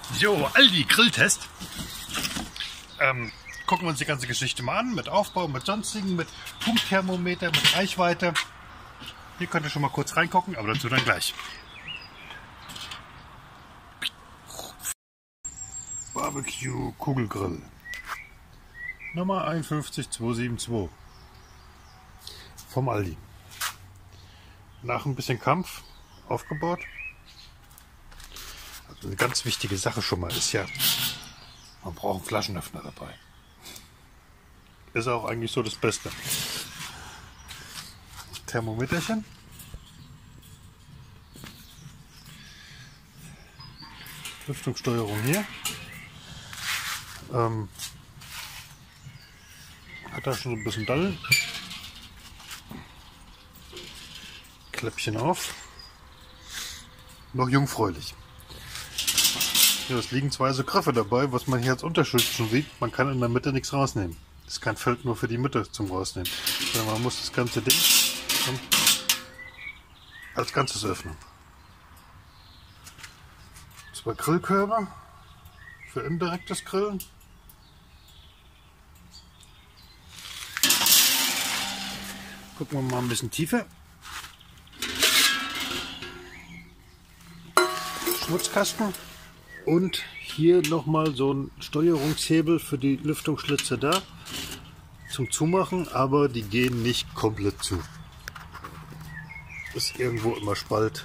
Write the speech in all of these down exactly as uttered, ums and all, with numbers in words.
Jo, Aldi Grilltest. Ähm, gucken wir uns die ganze Geschichte mal an, mit Aufbau, mit sonstigen, mit Punktthermometer, mit Reichweite. Hier könnt ihr schon mal kurz reingucken, aber dazu dann gleich. Barbecue Kugelgrill. Nummer einundfünfzig zweihundertzweiundsiebzig. Vom Aldi. Nach ein bisschen Kampf aufgebaut. Also eine ganz wichtige Sache schon mal ist ja, man braucht einen Flaschenöffner dabei. Ist auch eigentlich so das Beste. Thermometerchen. Lüftungssteuerung hier. Ähm, hat da schon so ein bisschen Dallen. Kläppchen auf. Noch jungfräulich. Ja, es liegen zwei so Griffe dabei, was man hier als Unterschied schon sieht. Man kann in der Mitte nichts rausnehmen. Das ist kein Feld nur für die Mitte zum Rausnehmen. Sondern man muss das ganze Ding als Ganzes öffnen. Zwei Grillkörbe für indirektes Grillen. Gucken wir mal ein bisschen tiefer. Schmutzkasten. Und hier nochmal so ein Steuerungshebel für die Lüftungsschlitze da zum Zumachen, aber die gehen nicht komplett zu. Ist irgendwo immer Spalt.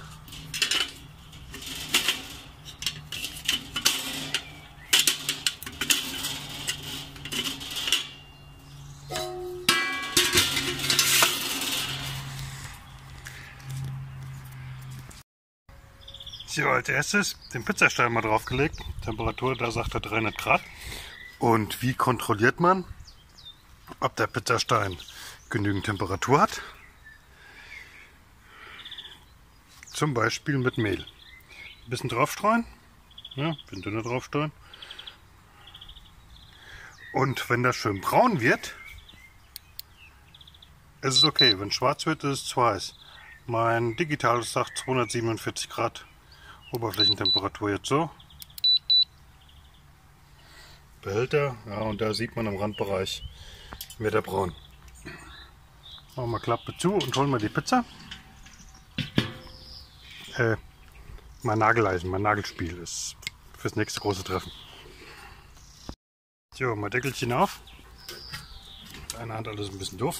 So, als erstes den Pizzastein mal draufgelegt. Temperatur, da sagt er dreihundert Grad. Und wie kontrolliert man, ob der Pizzastein genügend Temperatur hat? Zum Beispiel mit Mehl. Ein bisschen draufstreuen. Ja, ein bisschen dünner draufstreuen. Und wenn das schön braun wird, ist es okay. Wenn es schwarz wird, ist es zu heiß. Mein digitales sagt zweihundertsiebenundvierzig Grad. Oberflächentemperatur jetzt so. Behälter, ja, und da sieht man im Randbereich, wird er braun. Machen wir Klappe zu und holen wir die Pizza. Äh, mein Nageleisen, mein Nagelspiel ist fürs nächste große Treffen. So, mal Deckelchen auf. Mit einer Hand alles ein bisschen doof.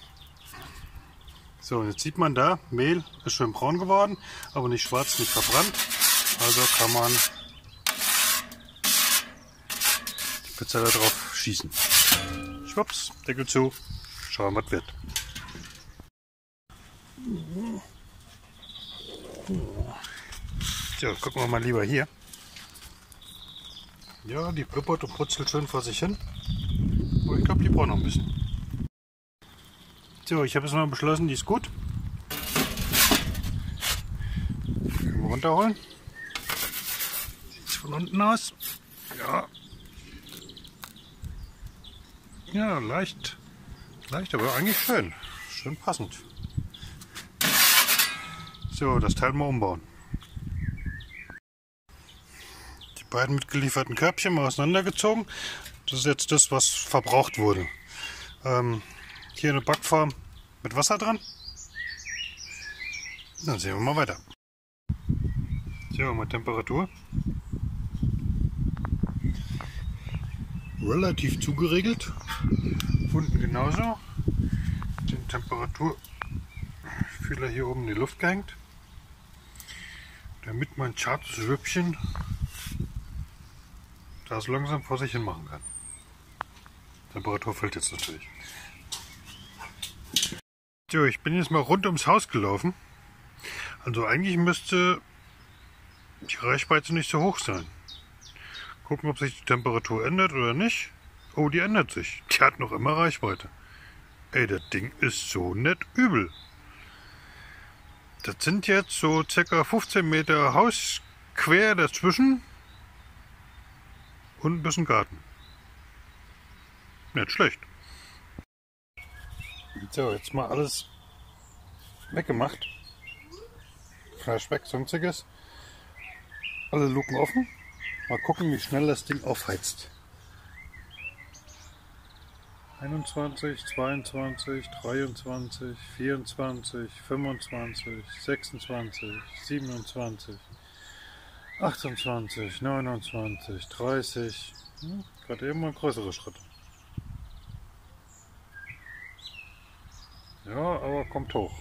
So, und jetzt sieht man da, Mehl ist schön braun geworden, aber nicht schwarz, nicht verbrannt. Also kann man die Pizza da drauf schießen. Schwupps, Deckel zu, schauen, was wird. So, gucken wir mal lieber hier. Ja, die blubbert und putzelt schön vor sich hin. Aber ich glaube, die braucht noch ein bisschen. So, ich habe jetzt mal beschlossen, die ist gut. Können wir runterholen. Sieht es von unten aus. Ja. Ja, leicht. Leicht, aber eigentlich schön. Schön passend. So, das Teil mal umbauen. Die beiden mitgelieferten Körbchen mal auseinandergezogen. Das ist jetzt das, was verbraucht wurde. Ähm, Hier eine Backform mit Wasser dran. Dann sehen wir mal weiter. So, mal Temperatur. Relativ zugeregelt. Unten genauso. Den Temperaturfühler hier oben in die Luft gehängt. Damit mein zartes Schwüppchen das langsam vor sich hin machen kann. Temperatur fällt jetzt natürlich. So, ich bin jetzt mal rund ums Haus gelaufen. Also eigentlich müsste die Reichweite nicht so hoch sein. Gucken, ob sich die Temperatur ändert oder nicht. Oh, die ändert sich. Die hat noch immer Reichweite. Ey, das Ding ist so nicht übel. Das sind jetzt so ca. fünfzehn Meter Haus quer dazwischen und ein bisschen Garten. Nicht schlecht. So, jetzt mal alles weggemacht. Fleisch weg, sonstiges. Alle Luken offen. Mal gucken, wie schnell das Ding aufheizt. einundzwanzig, zweiundzwanzig, dreiundzwanzig, vierundzwanzig, fünfundzwanzig, sechsundzwanzig, siebenundzwanzig, achtundzwanzig, neunundzwanzig, dreißig. Hm, gerade eben mal größere Schritte. Ja, aber kommt hoch.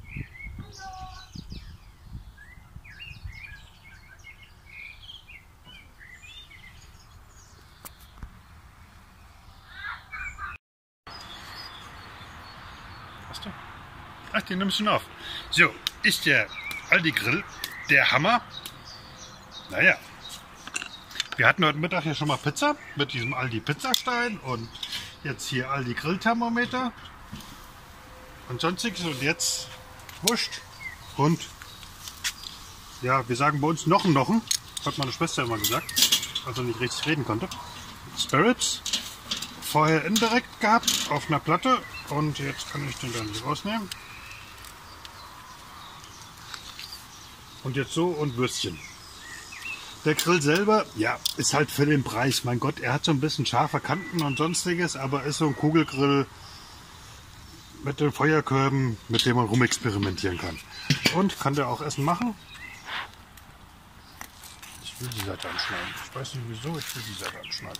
Hast du? Ach, den nimmst du noch auf. So, ist der Aldi Grill der Hammer. Naja, wir hatten heute Mittag hier schon mal Pizza mit diesem Aldi Pizzastein und jetzt hier Aldi Grillthermometer und sonstiges und jetzt Wurst und ja, wir sagen bei uns Nochen Nochen, hat meine Schwester immer gesagt, also nicht richtig reden konnte. Spirits, vorher indirekt gehabt auf einer Platte und jetzt kann ich den dann nicht rausnehmen. Und jetzt so und Würstchen. Der Grill selber, ja, ist halt für den Preis. Mein Gott, er hat so ein bisschen scharfe Kanten und sonstiges, aber ist so ein Kugelgrill mit den Feuerkörben, mit dem man rumexperimentieren kann. Und kann der auch Essen machen. Ich will die Seite anschneiden. Ich weiß nicht wieso, ich will die Seite anschneiden.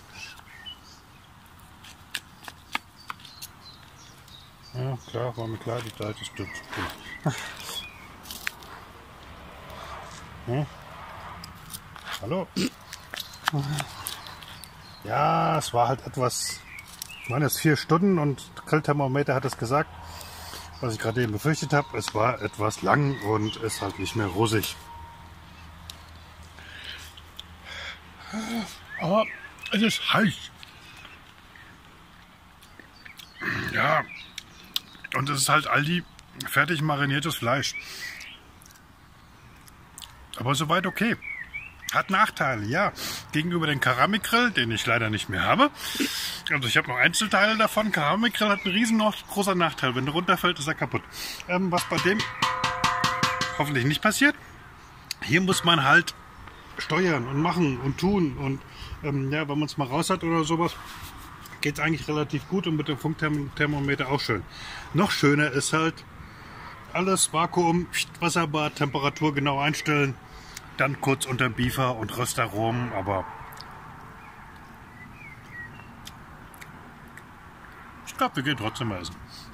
Ja, klar, war mir klar, die Seite stimmt. Hm? Hallo? Ja, es war halt etwas, ich meine jetzt vier Stunden und der Grillthermometer hat es gesagt, was ich gerade eben befürchtet habe, es war etwas lang und ist halt nicht mehr rosig. Aber es ist heiß. Ja, und es ist halt Aldi fertig mariniertes Fleisch. Aber soweit okay. Hat Nachteile, ja. Gegenüber dem Keramikgrill, den ich leider nicht mehr habe. Also ich habe noch Einzelteile davon. Keramikgrill hat einen riesen noch großer Nachteil. Wenn der runterfällt, ist er kaputt. Ähm, was bei dem hoffentlich nicht passiert. Hier muss man halt steuern und machen und tun. Und ähm, ja, wenn man es mal raus hat oder sowas, geht es eigentlich relativ gut. Und mit dem Funkthermometer auch schön. Noch schöner ist halt alles Vakuum, Wasserbad, Temperatur genau einstellen. Dann kurz unter Biefer und Röstaromen, aber ich glaube, wir gehen trotzdem mal essen.